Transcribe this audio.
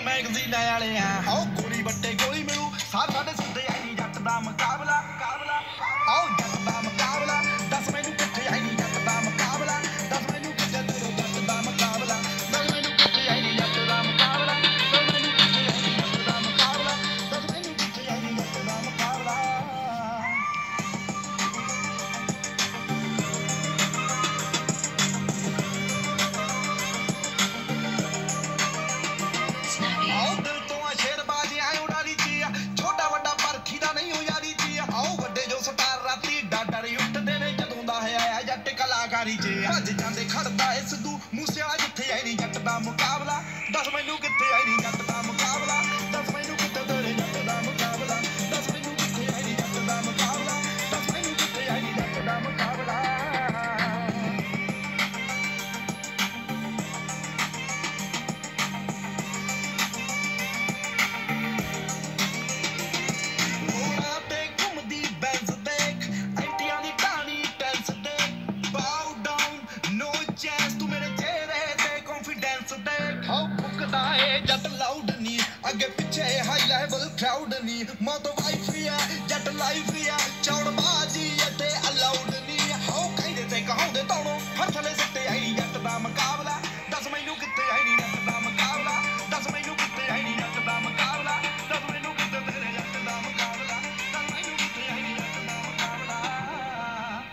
ਮੈਗਜ਼ੀਨਾਂ ਵਾਲੇ ਆ ਆਓ ਗੋਲੀ ਵੱਟੇ ਗੋਲੀ ਮਿਲੂ ਸਾਡੇ ਸਿੱਧੇ ਆਈ ਨੀ ਜੱਟ ਦਾ ਮੁਕਾਬਲਾ ਆਓ ਜੱਟ ਦਾ ਮੁਕਾਬਲਾ ਦੱਸ ਮੈਨੂੰ ਕਿੱਥੇ ਆਈ ਨੀ ਜੱਟ ਦਾ ਮੁਕਾਬਲਾ ਦੱਸ ਮੈਨੂੰ ਕਿੱਥੇ ਤੇਰੇ ਜੱਟ ਦਾ ਮੁਕਾਬਲਾ ਦੱਸ ਮੈਨੂੰ ਕਿੱਥੇ ਆਈ ਨੀ ਜੱਟ ਦਾ ਮੁਕਾਬਲਾ ਦੱਸ ਮੈਨੂੰ ਕਿੱਥੇ ਆਈ ਨੀ ਜੱਟ ਦਾ ਮੁਕਾਬਲਾ ਦੱਸ ਮੈਨੂੰ ਕਿੱਥੇ ਆਈ ਨੀ ਜੱਟ ਦਾ ਮੁਕਾਬਲਾ ਆਓ ਦਿਲ ਤੋਂ ਆ ਸ਼ੇਰਬਾਜ਼ੀ ਆਏ ਉਡਾਰੀ ਜੀ ਆ ਛੋਟਾ ਵੱਡਾ ਪਰਖੀ ਦਾ ਨਹੀਂ ਹੋ ਯਾਰੀ ਜੀ ਆ ਆਓ ਵੱਡੇ ਜੋ ਸਟਾਰ ਰਾਤੀ ਡਾਡਰ ਉੱਠਦੇ ਨੇ ਜਦੋਂ ਦਾ ਆਇਆ ਜੱਟ ਕਲਾਕਾਰੀ ਜੀ ਭੱਜ ਜਾਂਦੇ ਖੜਦਾ ਏ ਸਿੱਧੂ ਮੂਸੇਵਾਲਾ ਜਿੱਥੇ ਆਈ ਨੀ ਜੱਟ ਦਾ ਮੁਕਾਬਲਾ ਦੱਸ ਮੈਨੂੰ ਕਿੱਥੇ ਆਈ ਨੀ ਜੱਟ ਦਾ ਮੁਕਾਬਲਾ ਦੱਸ ਮੈਨੂੰ ਕਿੱਥੇ ਤੇਰੇ ਜੱਟ ਦਾ ਮੁਕਾਬਲਾ ਦੱਸ ਮੈਨੂੰ ਕਿੱਥੇ ਆਈ ਨੀ ਜੱਟ ਦਾ ਮੁਕਾਬਲਾ ਦੱਸ ਮੈਨੂੰ ਕਿੱਥੇ ਆਈ ਨੀ ਜੱਟ ਦਾ ਮੁਕਾਬਲਾ ਜੱਟ ਲਾਊਡ ਨੀ ਅੱਗੇ ਪਿੱਛੇ ਹਾਈ ਲੈਵਲ ਕਰਾਊਡ ਨੀ ਮੌਤ ਵਾਈਫ ਆ ਜੱਟ ਲਾਈਫ ਆ ਚੌੜ ਬਾਜੀ ਅਤੇ ਅਲਾਊਡ ਨੀ ਹੋ ਕਹਿੰਦੇ ਤੇ ਕਹਾਉਂਦੇ ਤੋੜੋ ਹਰ ਥਲੇ